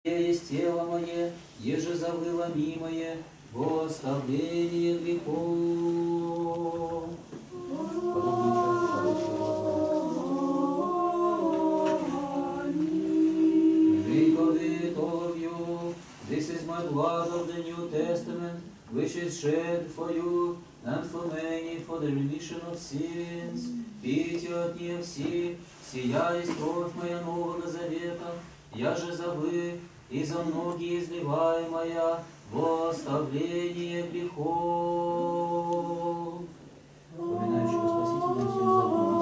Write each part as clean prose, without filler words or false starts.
Есть тело мое, еже завыло мимое, во оставление грехов. Drink of it, all of you. This is my blood of the New Testament, which is shed for you and for many for the remission of sins. Пейте от нее все, сия есть кровь моя Нового Завета, я же за вы и за многие изливаемая во оставление грехов. Поминающего спасительную силу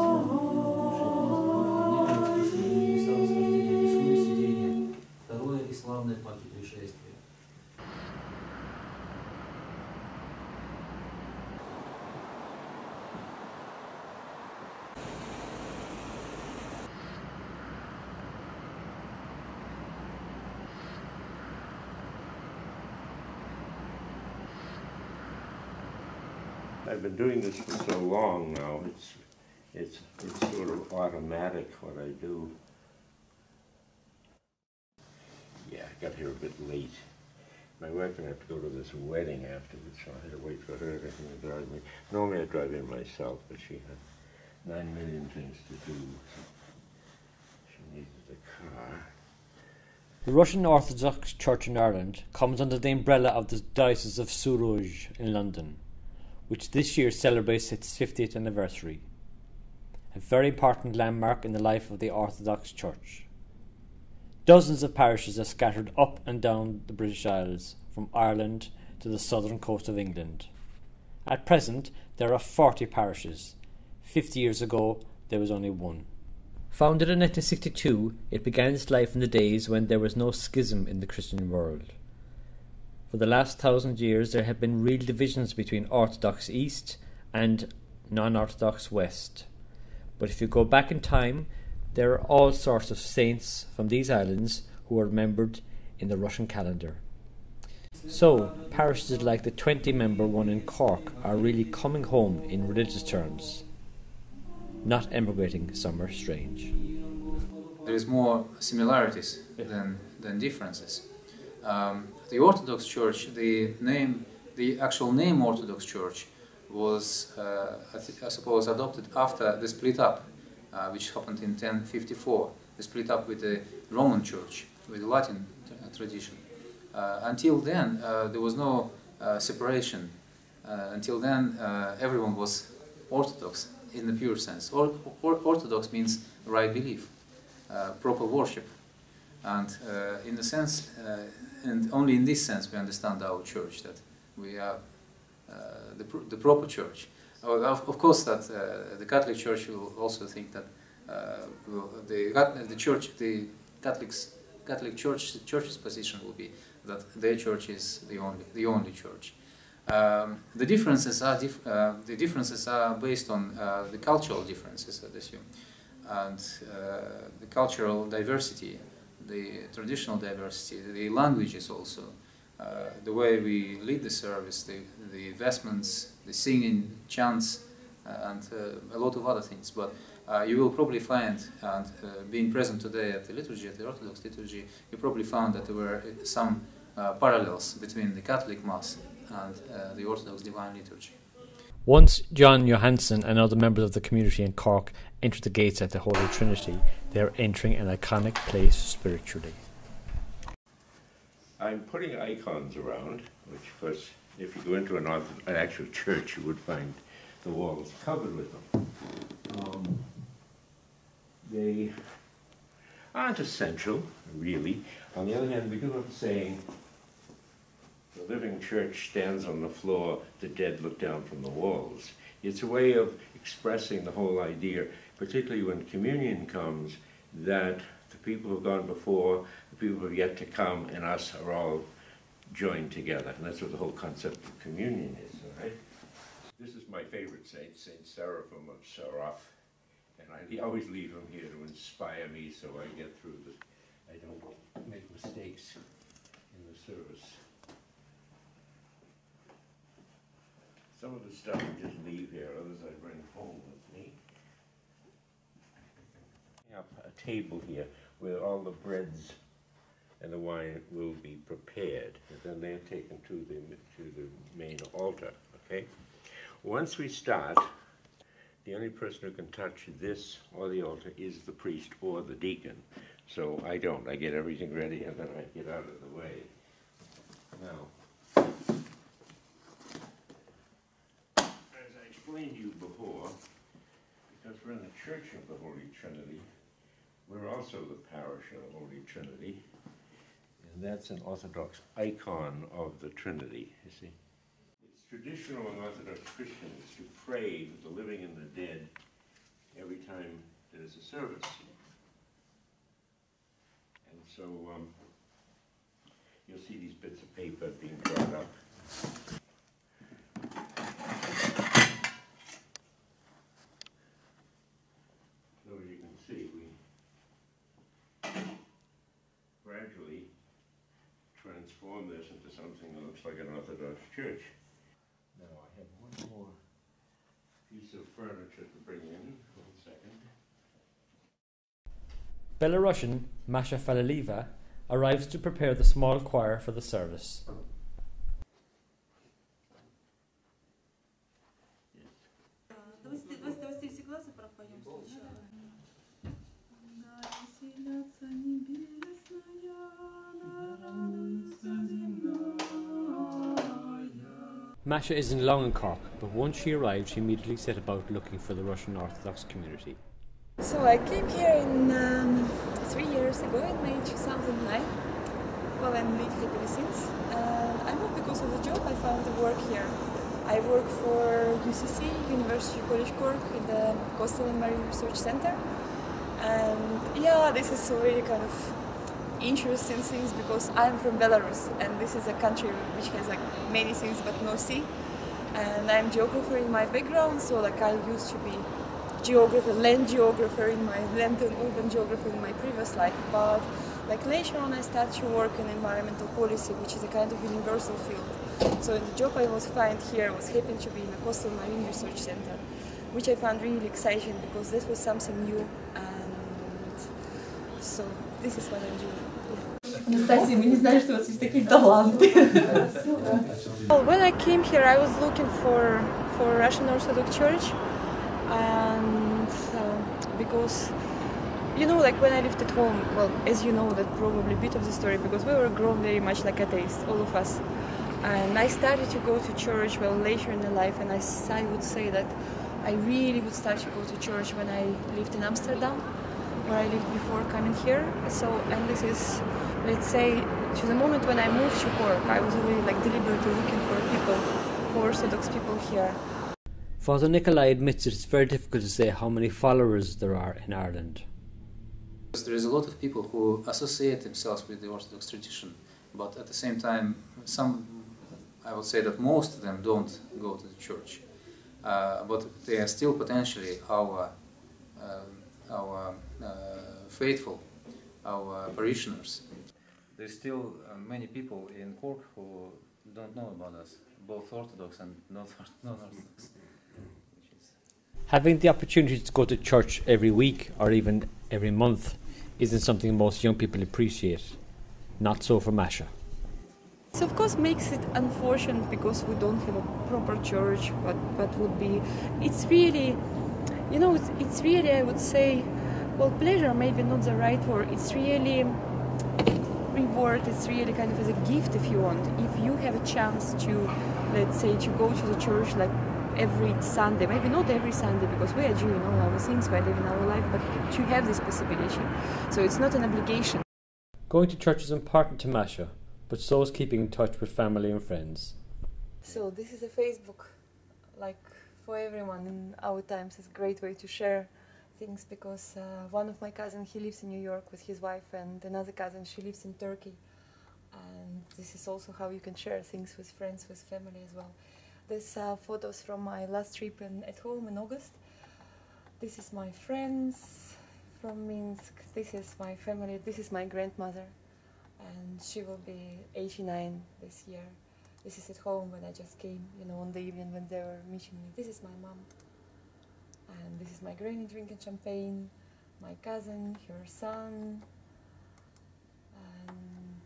сидения. Второе и славное паки пришествия. I've been doing this for so long now, it's sort of automatic what I do. Yeah, I got here a bit late. My wife and I have to go to this wedding afterwards, so I had to wait for her to come and drive me. Normally I drive in myself, but she had 9 million things to do, so she needed a car. The Russian Orthodox Church in Ireland comes under the umbrella of the Diocese of Suruj in London, which this year celebrates its 50th anniversary, a very important landmark in the life of the Orthodox Church. Dozens of parishes are scattered up and down the British Isles, from Ireland to the southern coast of England. At present, there are 40 parishes. 50 years ago, there was only one. Founded in 1962, it began its life in the days when there was no schism in the Christian world. For the last 1,000 years, there have been real divisions between Orthodox East and non-Orthodox West. But if you go back in time, there are all sorts of saints from these islands who are remembered in the Russian calendar. So, parishes like the 20-member one in Cork are really coming home in religious terms, not emigrating somewhere strange. There is more similarities than differences. The Orthodox Church, the actual name Orthodox Church was, I suppose, adopted after the split up, which happened in 1054. The split up with the Roman Church, with the Latin tradition. Until then, there was no separation. Until then, everyone was Orthodox in the pure sense. Orthodox means right belief, proper worship. And in the sense, and only in this sense, we understand our church, that we are the proper church. Of course, that the Catholic Church will also think that the Catholic Church's position will be that their church is the only church. The differences are based on the cultural differences, I'd assume, and the cultural diversity, the traditional diversity, the languages also, the way we lead the service, the vestments, the singing, chants, and a lot of other things. But you will probably find, and being present today at the liturgy, at the Orthodox liturgy, you probably found that there were some parallels between the Catholic Mass and the Orthodox Divine Liturgy. Once John Johansson and other members of the community in Cork enter the gates at the Holy Trinity, they are entering an iconic place spiritually. I'm putting icons around, which, of course, if you go into an actual church, you would find the walls covered with them. They aren't essential, really. On the other hand, we do have a saying, the living church stands on the floor, the dead look down from the walls. It's a way of expressing the whole idea, particularly when communion comes, that the people who have gone before, the people who have yet to come, and us are all joined together. And that's what the whole concept of communion is, all right? This is my favorite saint, Saint Seraphim of Saraf. And I always leave him here to inspire me so I get through this. I don't make mistakes in the service. Some of the stuff I just leave here, others I bring home with me. I have a table here where all the breads and the wine will be prepared, and then they're taken to the main altar, okay? Once we start, the only person who can touch this or the altar is the priest or the deacon. So I don't. I get everything ready and then I get out of the way. Now, as I explained to you before, because we're in the Church of the Holy Trinity, we're also the parish of the Holy Trinity, and that's an Orthodox icon of the Trinity, you see. It's traditional in Orthodox Christians to pray with the living and the dead every time there's a service. And so you'll see these bits of paper being brought up. So as you can see, we gradually transform this into something that looks like an Orthodox church. Now I have one more piece of furniture to bring in. 1 second. Belarusian Masha Falaliva arrives to prepare the small choir for the service. Masha isn't long in Cork, but once she arrived, she immediately set about looking for the Russian Orthodox community. So I came here in 3 years ago, in May 2009. Well, I'm lived here ever since. I moved because of the job. I found the work here. I work for UCC, University College Cork, in the Coastal and Marine Research Center. And yeah, this is already kind of interesting things because I'm from Belarus, and this is a country which has like many things but no sea. And I'm geographer in my background, so like I used to be geographer, land geographer in my land and urban geographer in my previous life, but like later on I started to work in environmental policy, which is a kind of universal field. So the job I was find here was happened to be in the Coastal Marine Research Center, which I found really exciting because this was something new, and so this is what I'm doing. Анастасия, мы не знали, что у вас есть такие таланты. Well, when I came here, I was looking for Russian Orthodox Church, and because, you know, like when I lived at home, well, as you know, that probably a bit of the story, because we were grown very much like atheists, all of us. And I started to go to church, well, later in the life, and I would say that I really would start to go to church when I lived in Amsterdam, where I lived before coming here. So, and this is, let's say, to the moment when I moved to Cork, I was really like deliberately looking for people, for Orthodox people here. Father Nikolai admits it's very difficult to say how many followers there are in Ireland. There is a lot of people who associate themselves with the Orthodox tradition, but at the same time, I would say that most of them don't go to the church, but they are still potentially our faithful, our parishioners. There's still many people in Cork who don't know about us, both Orthodox and non-Orthodox. Having the opportunity to go to church every week or even every month isn't something most young people appreciate. Not so for Masha. So of course makes it unfortunate because we don't have a proper church, but would be, it's really, you know, it's really, I would say, well, pleasure maybe not the right word, it's really reward, it's really kind of as a gift if you want. If you have a chance to, let's say, to go to the church like every Sunday, maybe not every Sunday because we are doing all our things, we are living our life, but to have this possibility. So it's not an obligation. Going to church is important to Masha, but so is keeping in touch with family and friends. So this is a Facebook, like for everyone in our times, it's a great way to share things because one of my cousins, he lives in New York with his wife, and another cousin, she lives in Turkey. And this is also how you can share things with friends, with family as well. These photos from my last trip at home in August. This is my friends from Minsk. This is my family. This is my grandmother, and she will be 89 this year. This is at home when I just came, you know, on the evening when they were meeting me. This is my mom, and this is my granny drinking champagne, my cousin, her son, and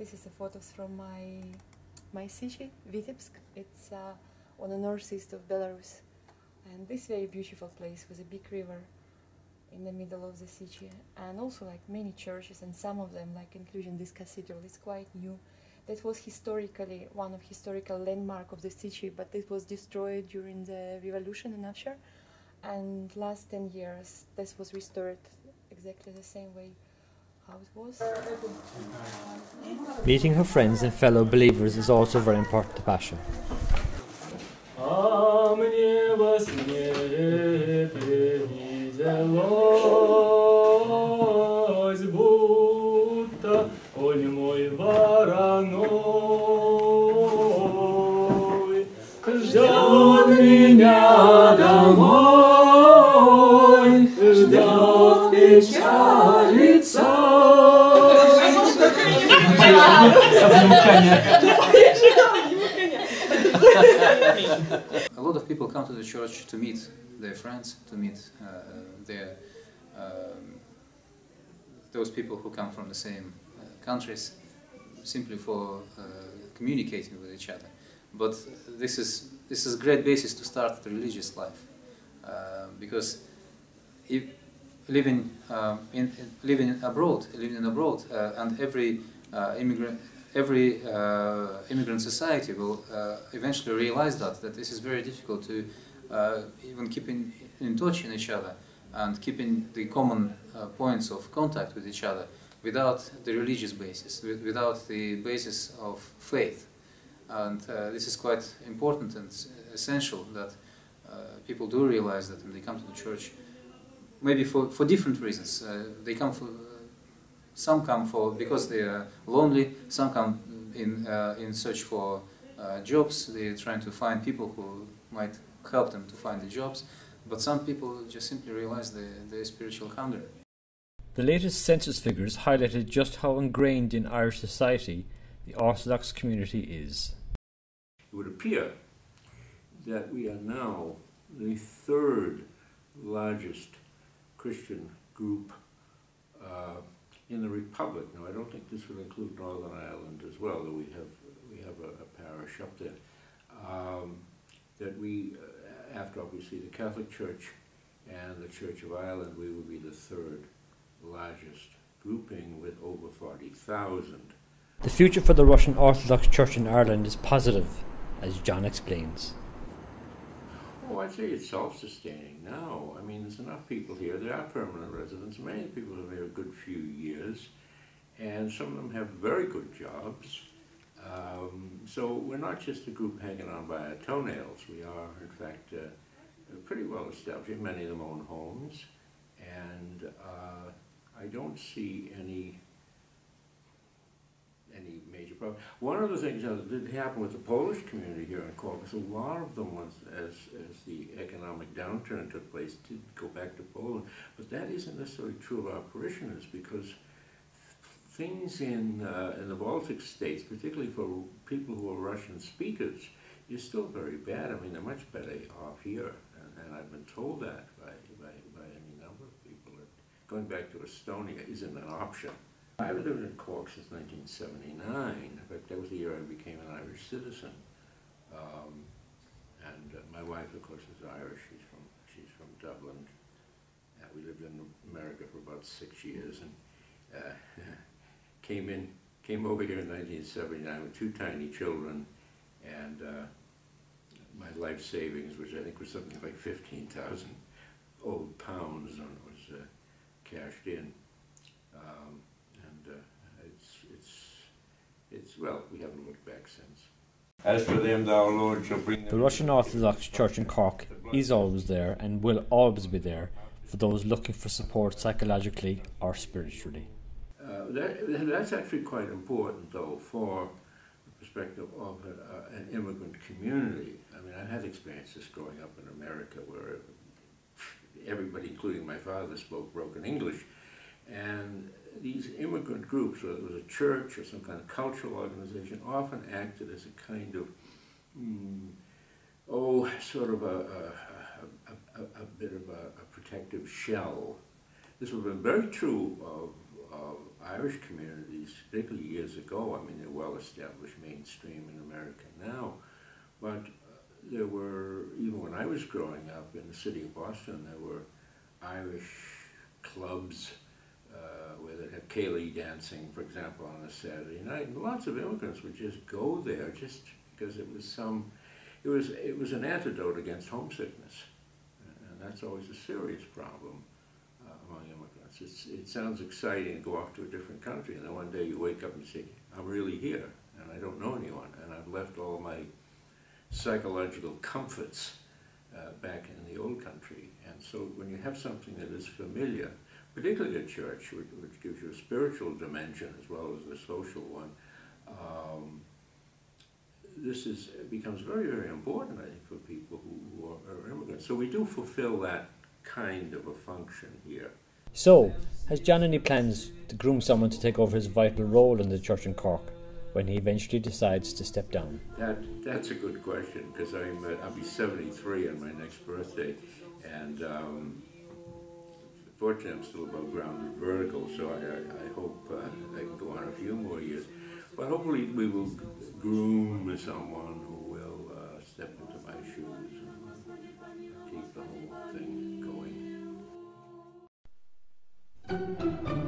This is the photos from my city, Vitebsk. It's on the northeast of Belarus. And this very beautiful place with a big river in the middle of the city. And also like many churches, and some of them, like including this cathedral, is quite new. That was historically one of historical landmark of the city, but it was destroyed during the revolution in Afshar. And last 10 years, this was restored exactly the same way how it was. Meeting her friends and fellow believers is also very important to Pasha. Ждет меня домой, ждет печалится. A lot of people come to the church to meet their friends, to meet those people who come from the same countries, simply for communicating with each other. But this is a great basis to start the religious life, because if living abroad, and every immigrant society will eventually realize that this is very difficult to even keep in touch in each other and keeping the common points of contact with each other without the religious basis, without the basis of faith. And this is quite important and essential that people do realize that when they come to the church, maybe for different reasons. They come for, some come for because they are lonely, some come in search for jobs. They're trying to find people who might help them to find the jobs, but some people just simply realize their spiritual hunger. The latest census figures highlighted just how ingrained in Irish society the Orthodox community is. It would appear that we are now the third largest Christian group in the Republic. Now, I don't think this would include Northern Ireland as well, though we have a parish up there. That we, after obviously the Catholic Church and the Church of Ireland, we will be the third largest grouping with over 40,000. The future for the Russian Orthodox Church in Ireland is positive, as John explains. Oh, I'd say it's self-sustaining now. I mean, there's enough people here. There are permanent residents. Many people have been here a good few years, and some of them have very good jobs. So we're not just a group hanging on by our toenails. We are, in fact, pretty well established. Many of them own homes, and I don't see any major problem. One of the things that did happen with the Polish community here in Cork is a lot of them, as the economic downturn took place, did go back to Poland. But that isn't necessarily true of our parishioners, because things in the Baltic states, particularly for people who are Russian speakers, is still very bad. I mean, they're much better off here, and I've been told that by any number of people. That going back to Estonia isn't an option. I've lived in Cork since 1979. In fact, that was the year I became an Irish citizen. My wife, of course, is Irish. She's from Dublin. We lived in America for about 6 years, and came over here in 1979 with 2 tiny children, and my life savings, which I think was something like 15,000 old pounds, was cashed in. Well, we haven't looked back since. As for them, thou Lord shall bring them. The Russian Orthodox Church in Cork is always there and will always be there for those looking for support psychologically or spiritually. That's actually quite important, though, for the perspective of an immigrant community. I mean, I had experiences growing up in America where everybody, including my father, spoke broken English. And these immigrant groups, whether it was a church or some kind of cultural organization, often acted as a kind of, sort of a bit of a protective shell. This would have been very true of Irish communities, particularly years ago. I mean, they're well established, mainstream in America now, but there were, even when I was growing up in the city of Boston, there were Irish clubs where they'd have ceilidh dancing, for example, on a Saturday night, and lots of immigrants would just go there just because it was it was an antidote against homesickness, and that's always a serious problem among immigrants. It sounds exciting to go off to a different country, and then one day you wake up and say, I'm really here, and I don't know anyone, and I've left all my psychological comforts back in the old country. And so when you have something that is familiar, particularly a church, which gives you a spiritual dimension as well as a social one, becomes very, very important, I think, for people who are immigrants. So we do fulfill that kind of a function here. So, has John any plans to groom someone to take over his vital role in the church in Cork when he eventually decides to step down? That's a good question, because I'll be 73 on my next birthday, and fortunately I'm still above ground and vertical, so I hope I can go on a few more years. But hopefully we will groom someone who will step into my shoes and keep the whole thing going.